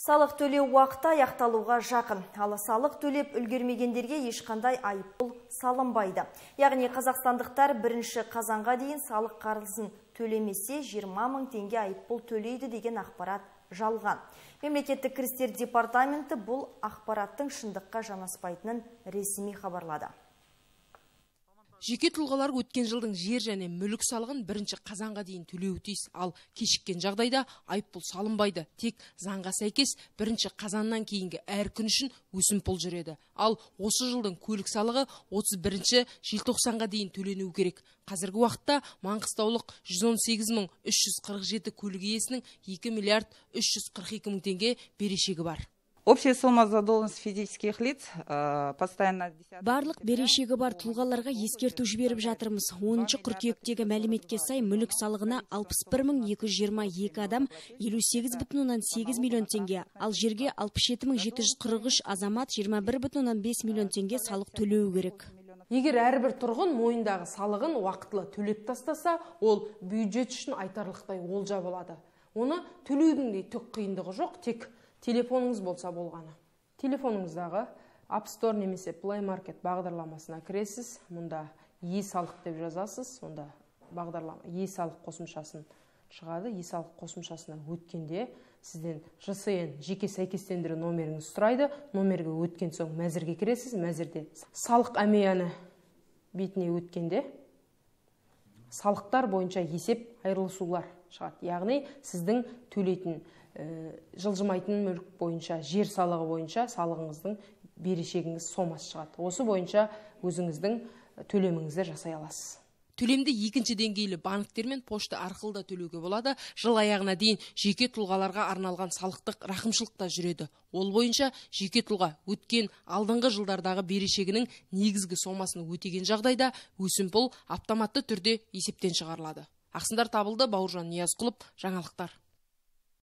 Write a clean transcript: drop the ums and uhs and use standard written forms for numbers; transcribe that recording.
Салық төлеу уақыты аяқталуға жақын. Ал салық төлеп үлгермегендерге ешқандай айыппұл салынбайды. Яғни қазақстандықтар 1 қазанға дейін салық қарызын төлемесе 20 мың теңге айыппұл төлейді деген ақпарат жалған. Мемлекеттік кірістер департаменті бұл ақпараттың шындыққа жанаспайтынын ресми хабарлады. Жеке тұлғалар өткен жылдың жер және мүлік салығын 1 қазанға дейін төлеуі тиіс, ал кешіккен жағдайда айыппұл салынбайды. Тек заңға сәйкес 1 қазаннан кейінгі әр күн үшін өсімпұл жүреді. Ал осы жылдың көлік салығы 31 желтоқсанға дейін төленуі керек. Қазіргі уақытта маңғыстаулық 118.347 көлік иесінің 2 миллиард 342 мың теңге берешегі бар. Общая сумма задолженности физических лиц постоянно... Барлық берешегі бар тұлғаларға ескерту жіберіп жатырмыз. 10 қыркүйектегі мәліметке сай мүлік салығына 61.222 адам 58,8 миллион теңге, ал жерге 67.743 азамат 21,5 миллион теңге салық төлеуі керек. Егер әрбір тұрғын мойындағы салығын уақытылы төлеп тастаса, ол бюджет үшін айтарлықтай олжа болады. Оны төлеудің де түк қиындығы жоқ, тек телефоныңыз болса болғаны. Телефоныңыздағы App Store немесе Play Market бағдарламасына кіресіз. Мұнда e-салық деп жазасыз. Сонда бағдарлама e-салық қосымшасын шығады. E-салық қосымшасына өткенде сізден ЖСН жеке сәйкестендіру номеріңіз сұрайды. Номерге өткен соң мәзірге кіресіз. Мәзірде салық әмияны бетіне өткенде салықтар бойынша есеп айырылысулар шығады. Яғни сіздің төлейтін жылжымайтын мүлік бойынша, жер салығы бойынша салығыңыздың берешегіңіз сомасы шығады. Осы бойынша өзіңіздің төлеміңізді жасай аласыз. Төлемді екінші деңгейлі банктер мен пошта арқылы да төлеуге болады. Жыл аяғына дейін жеке тұлғаларға арналған салықтық рақымшылық та жүреді. Ол бойынша жеке тұлға өткен алдыңғы жылдардағы берешегінің негізгі сомасын өтеген жағдайда өсімпұл автоматты түрде есептен шығарылады. Ақсындар табылды. Бауыржан Ниязқұлов, жаңалықтар.